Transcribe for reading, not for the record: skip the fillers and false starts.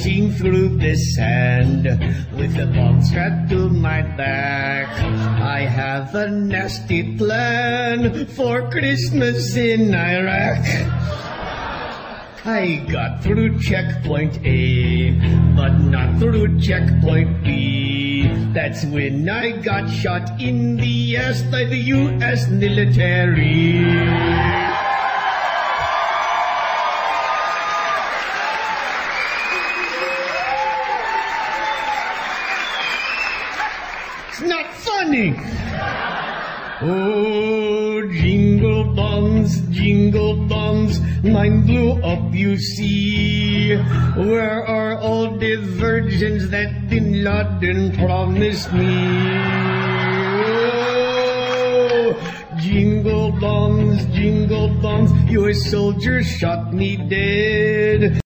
dashing through the sand with a bomb strapped to my back. I have a nasty plan for Christmas in Iraq. I got through checkpoint A, but not through checkpoint B. That's when I got shot in the ass by the U.S. military. It's not funny. Oh, jingle bombs, mine blew up, you see. Where are all the virgins that Bin Laden promised me? Oh, jingle bombs, your soldiers shot me dead.